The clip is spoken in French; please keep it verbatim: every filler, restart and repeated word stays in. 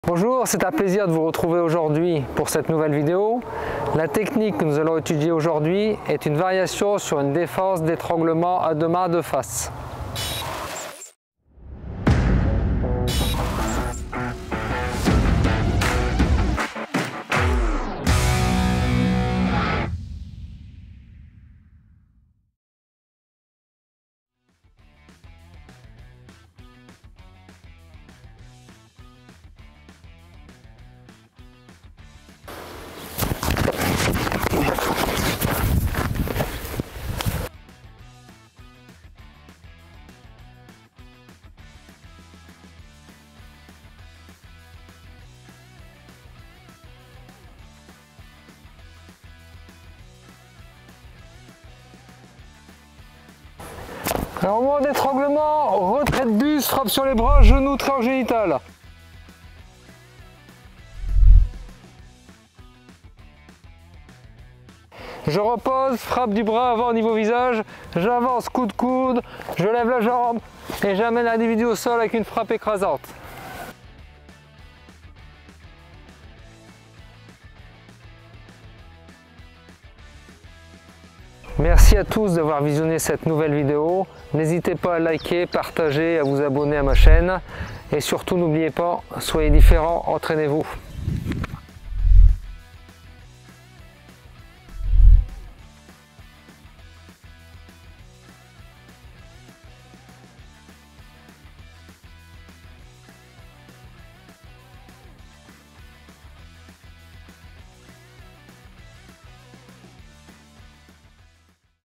Bonjour, c'est un plaisir de vous retrouver aujourd'hui pour cette nouvelle vidéo. La technique que nous allons étudier aujourd'hui est une variation sur une défense d'étranglement à deux mains de face. Alors, au moment d'étranglement, retrait de buste, frappe sur les bras, genoux, triangle génital. Je repose, frappe du bras avant au niveau visage, j'avance coup de coude, je lève la jambe et j'amène l'individu au sol avec une frappe écrasante. Merci à tous d'avoir visionné cette nouvelle vidéo. N'hésitez pas à liker, partager, à vous abonner à ma chaîne. Et surtout, n'oubliez pas, soyez différents, entraînez-vous.